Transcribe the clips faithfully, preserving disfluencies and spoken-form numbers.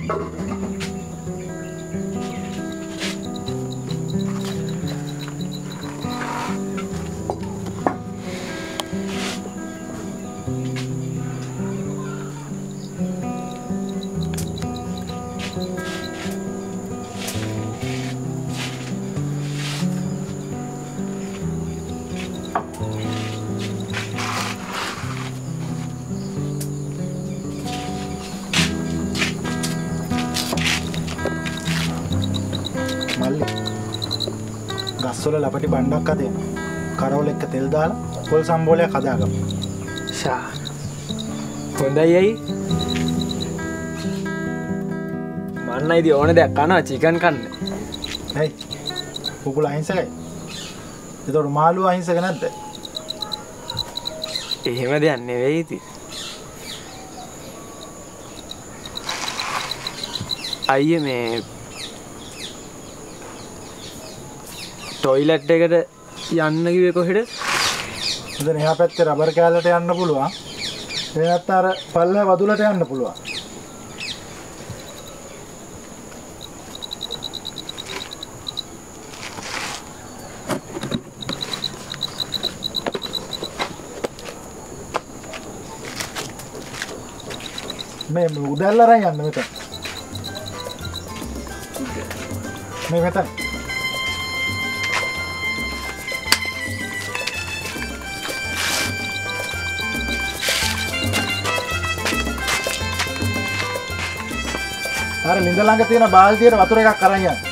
ගස්වල ලපටි බණ්ඩක් අතේන කරවල එක්ක තෙල් දාලා පොල් සම්බෝලයක් හදාගමු. ෂා හොඳයි අයි මන්න ඉතින් ඕන දෙයක් කනවා චිකන් කන්න. හයි කුකුල අහිංසකයි. ඒතකොට මාළු අහිංසක නැද්ද? එහෙම දෙයක් නෙවෙයි ඉතින්. අයියේ මේ ටොයිලට් එකට යන්න කිව්වේ කොහෙද? එතන එහා පැත්තේ රබර් කෑල්ලට යන්න පුළුවන්. ඒ නැත්නම් අර පල්ලෙහා වදුලට යන්න පුළුවන්. මේ උදැල්ල අරන් යන්න මෙතන. මේ මෙතන. අර ලිඳ ළඟ තියෙන බාල්දියට වතුර එකක් අරන් යන්න.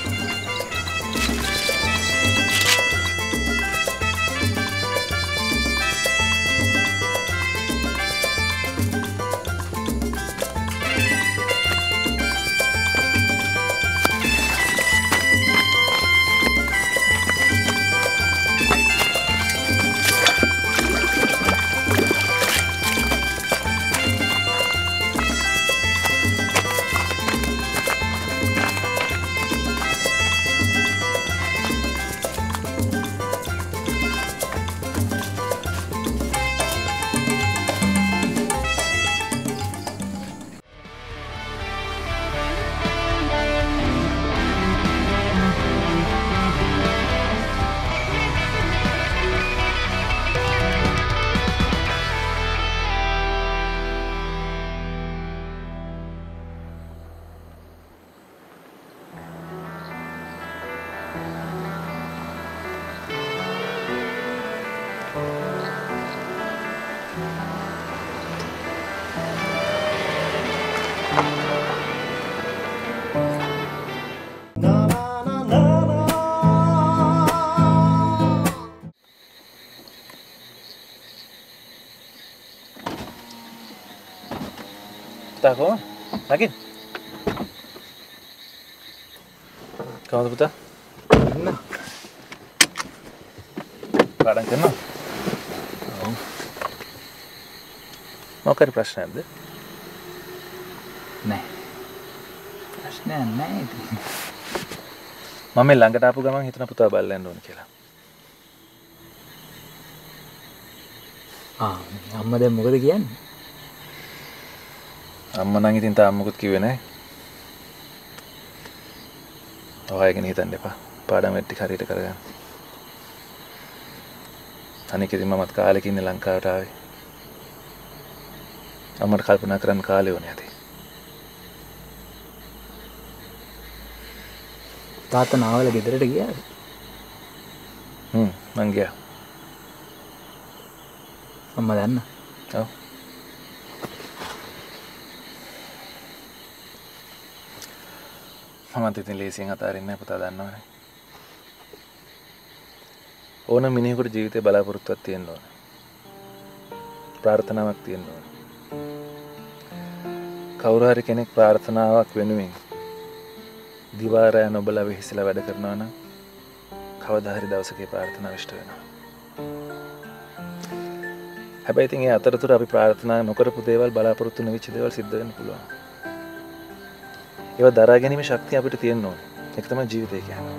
Tako, lagi. Kamu tuh putar? Nah. Padang kena. Oh. Mau cari prasna ada? Nah. Prasna nah itu. Mama langgar apa gamang hitna putar balen don kira. Ah, amma දැන් මොකද කියන්නේ? අම්මා නම් ඉතින් තාම මොකුත් කිව්වේ නැහැ. ඔයාගෙන හිතන්න එපා. පාඩම් වෙට්ටි හරියට කරගන්න. අනික ඉතින් මමත් කාලෙක ඉන්නේ ලංකාවට ආවේ. අම්මට කල්පනා කරන්න කාලේ ඕනේ ඇති. තාත්තා නාවල ගෙදරට ගියාද? හ්ම් මං ගියා. අම්මා දන්නා? ඔව්. මමත් ඉතින් ලේසියෙන් අතාරින්නේ නැහැ පුතා දන්නවනේ. ඕන මිනිහෙකුට ජීවිතේ බලාපොරොත්තුවක් තියෙන්න ඕන. ප්‍රාර්ථනාවක් තියෙන්න ඕන. කවුරු හරි කෙනෙක් ප්‍රාර්ථනාවක් වෙනුවෙන් දිවා රැ නොබලා වෙහිසලා වැඩ කරනවා නම් කවදා හරි දවසක ඒ ප්‍රාර්ථනාව ඉෂ්ට වෙනවා. හැබැයි ඉතින් ඒ අතරතුර අපි ප්‍රාර්ථනා නොකරපු දේවල් බලාපොරොත්තු නොවිච්ච දේවල් සිද්ධ වෙන්න පුළුවන්. ඒවා දරා ගැනීමේ ශක්තිය අපිට තියෙන්න ඕනේ. ඒක තමයි ජීවිතය කියන්නේ.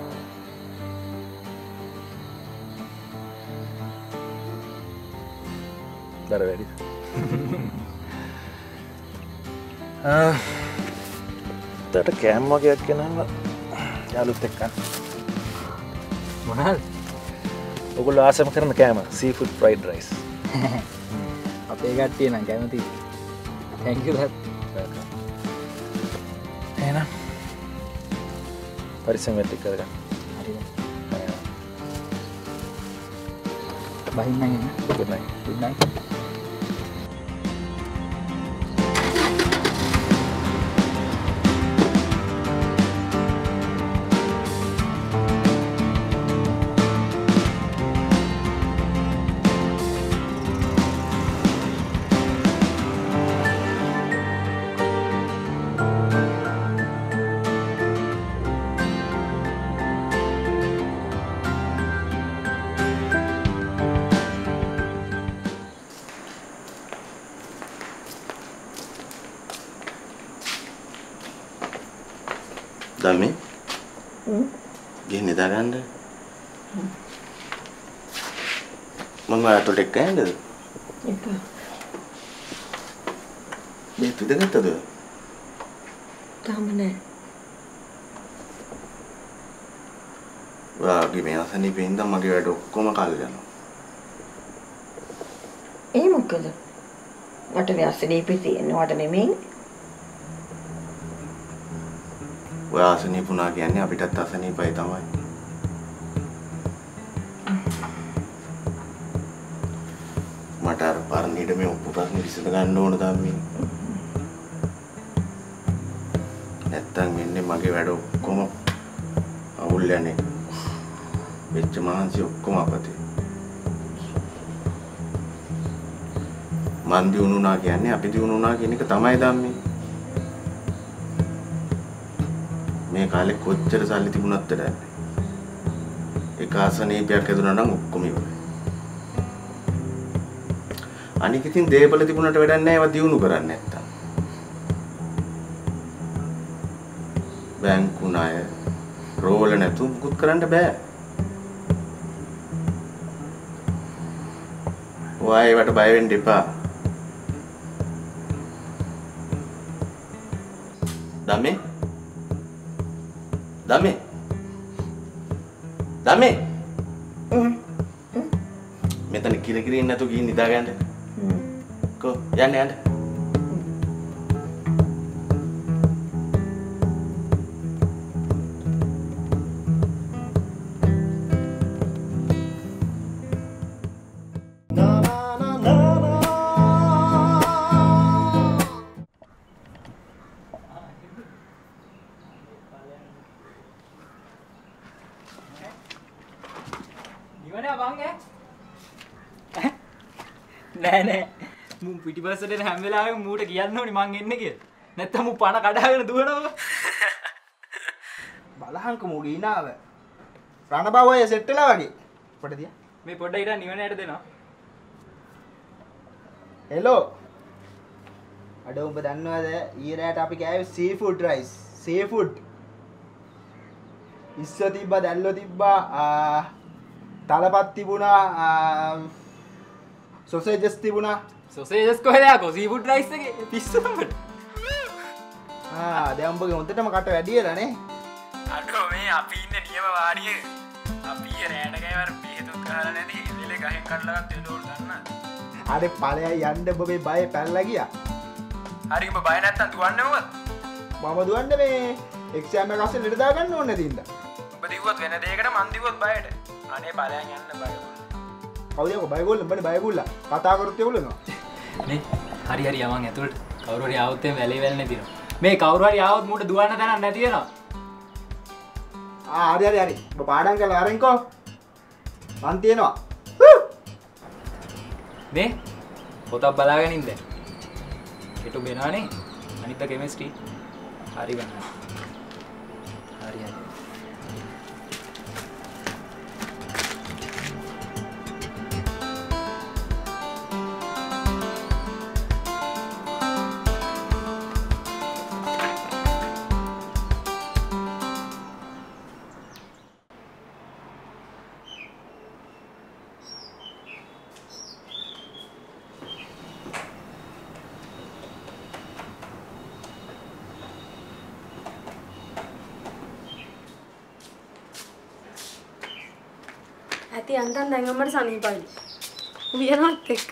දර වැඩිද? ආ තාත්තට කෑම් වගේක් ගෙනාවා යාළුවොත් එක්ක. මොනවාද? ඔයගොල්ලෝ ආසම කරන කෑම සීෆුඩ් ෆ්‍රයිඩ් රයිස්. අපේ කට්ටිය නම් කැමතියි. thank you that. එහෙනම් පරිස්සම් වෙන්න කරගන්න. හරිද? බහින්න නෑ. good night. good night. Dami? Gini dah kan? Mama atau dek kan? Itu. Dia tu dah kata tu. Tahu mana? Wah, gimana sih ni pindah magi ada koma kali kan? Eh mungkin. Mata ni asal ni piti, ni mata ni ming. ඔය ආසනීප වුණා කියන්නේ අපිටත් ආසනීපයි තමයි. මට අර පරණීට මේ ඔප්පු ප්‍රශ්න විසඳ ගන්න ඕන තමයි. නැත්තම් වෙන්නේ මගේ වැඩ ඔක්කොම අවුල් යන්නේ. වෙච්ච මහන්සි ඔක්කොම අපතේ. මන් දිනුනා කියන්නේ අපි දිනුනා කියන එක තමයි ධම්මේ. මේ කාලේ කොච්චර සල්ලි තිබුණත් වැඩක් නැහැ. එක ආසනීපයක් හදුනා නම් ඔක්කොම ඉවරයි. අනික ඉතින් දේපල තිබුණට වැඩක් නැහැ ඒවා දියුණු කරන්නේ නැත්තම්. බැංකු ණය රෝල නැතුව මුකුත් කරන්න බෑ. ඔයා ඒවට බය වෙන්න එපා. දමේ Dami. Dami. Hmm. Metan kira-kira inna tu gini dah kan? Hmm. Ko, yande yande. නෑ නෑ මු පිටිපස්සට එන හැම වෙලාවෙම මූට කියන්න ඕනි මං එන්නේ කියලා. නැත්තම් මු පණ කඩාගෙන දුවනවා. බලහන්ක මුගේ ඉනාව. රණබවය සෙට් වෙලා වගේ. පොඩ දියා. මේ පොඩ්ඩ ඉතින් නිවනට දෙනවා. හෙලෝ. අඩ උඹ දන්නවද ඊයේ රාට අපි කෑවේ seafood rice. Seafood. ඉස්ස තිබ්බා දැල්ලෝ තිබ්බා තලපත් තිබුණා සොසේජස් තිබුණා. සොසේජස් කොහෙද ආකෝ සීෆුඩ් රයිස් එකේ පිස්සුමකට. ආ දැන් උඹගේ හොඳටම කට වැඩියලා නේ. අඩෝ මේ අපි ඉන්නේ නියම වාඩියේ. අපි රෑට ගෑවර බෙහෙතුත් ගහලා නැති එලෙ ගහෙන් කඩලා ගත්ත එළවලු දන්නවද? අර ඵලයයි යන්න ඔබ මේ බය පැල්ලා ගියා. හරි උඹ බය නැත්තම් දුවන්නේ මොකද? මම දුවන්නේ මේ එක්සෑම් එක අස්සේ ලෙඩ දාගන්න ඕනේ නැති ඉඳලා. උඹ දිව්වොත් වෙන දෙයකට මන් දිව්වොත් බයට. අනේ ඵලයන් යන්න බයගොල්ලෝ. කවුද යකෝ බයගොල්ලෝ උඹනේ බයගොල්ලා කතා කරත් ඒගොල්ලෝ නේ හරි හරි යමන් ඇතුළට කවුරු හරි ආවොත් එම් වැලේ වැල් නැතිනවා. මේ කවුරු හරි ආවොත් මූට දුවන්න තැනක් නැති වෙනවා. ආ හරි හරි හරි ඔබ පාඩම් කරලා අරන්කෝ මන් තියනවා මේ පොතක් බලාගෙන ඉන්න දැන් හිටු බේනානේ අනිත් කෙමිස්ට්‍රි හරි වෙනවා. හරි හරි ඇති අන්තන් දැන් අම්මට සනීපයි. වියනවත් එක්ක.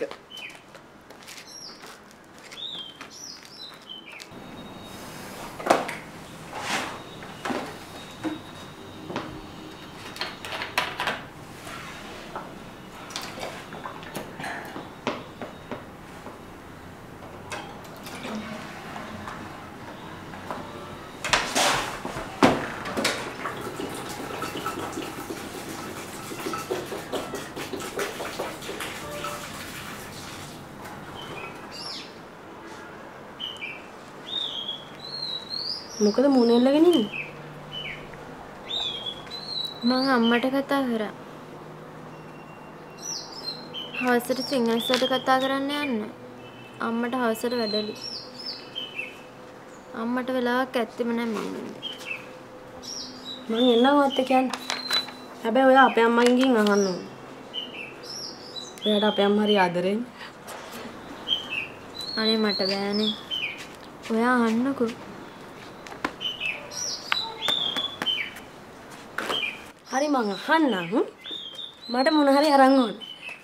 මොකද මුණෙල්ලගෙන ඉන්නේ? මං අම්මට කතා කරා. හවසට සිංහලසට කතා කරන්න යන්න. අම්මට හවසට වැඩලු. අම්මට වෙලාවක් ඇත්තෙම නැහැ මම. මං එන්නම් ඔයත් එක්ක යන්න. හැබැයි ඔයා අපේ අම්මගෙන් අහන්න ඕනේ. ඔයාට අපේ අම්මා හරි ආදරෙන්. අනේ මට බෑනේ. ඔයා අහන්නකෝ. හරි මං අහන්නම්. මට මොන හරි අරන් ඕනේ.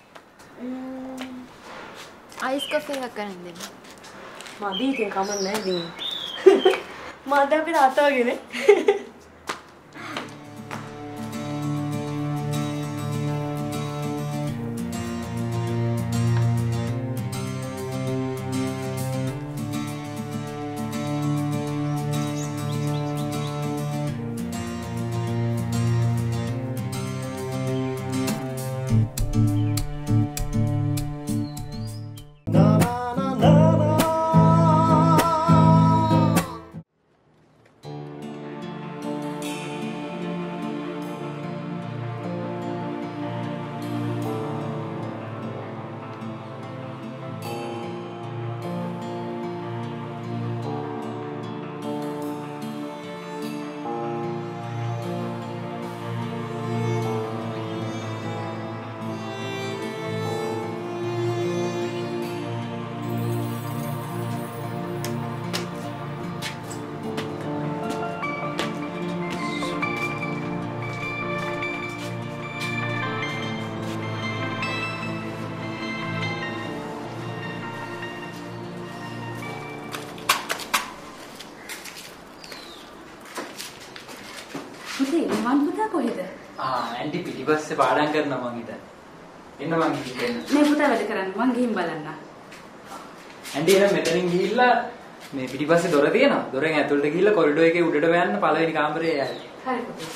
අයිස් කොෆි එකක් කරන් දෙන්න. මදි ඉතින් කමක් නැහැ ඉතින්. මට අපිට අතවගෙන. පුතේ මන් පුතා කොහෙද? ආ ඇන්ටි පිටිපස්සේ පාඩම් කරනවා මං හිතන්නේ. එන්න මං හිතන්නේ. මේ පුතා වැඩ කරන්නේ මං ගිහින් බලන්න. ඇන්ටි එහෙනම් මෙතනින් ගිහිල්ලා මේ පිටිපස්සේ දොර තියෙනවා. දොරෙන් ඇතුළට ගිහිල්ලා කොරිඩෝ එකේ උඩට යන්න පළවෙනි කාමරේ යන්න. හරි පුතේ.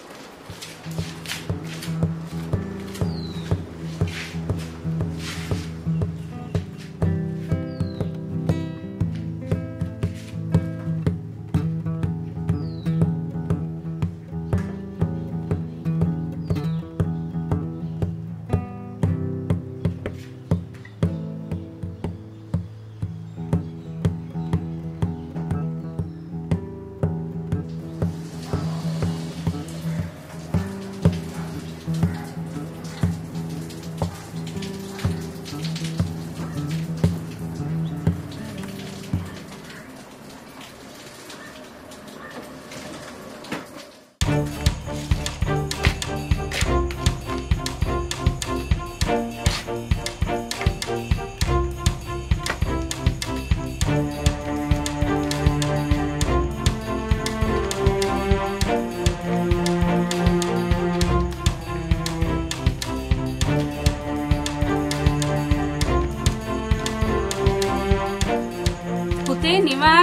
නිවන්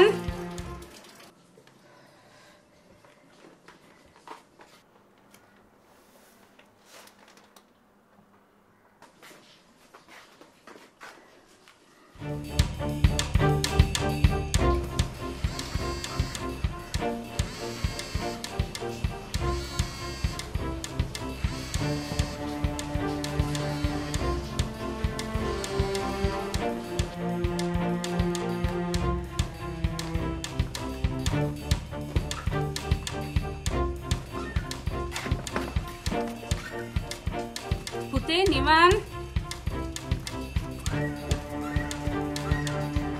පුතේ නිවන්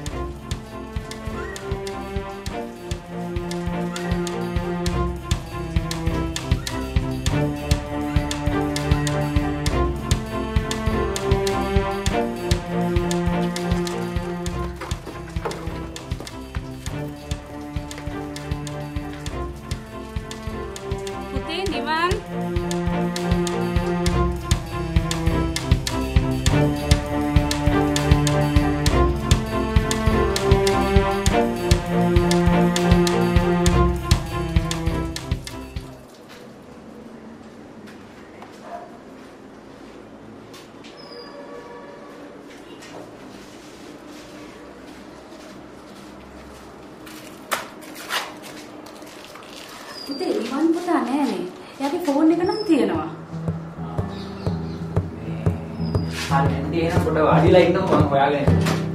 නිවන් පුතා නෑනේ. එයාගේ ෆෝන් එක නම් තියෙනවා. හරි එන්න එන පොඩ වාඩිලා ඉන්නකො මම හොයාගෙන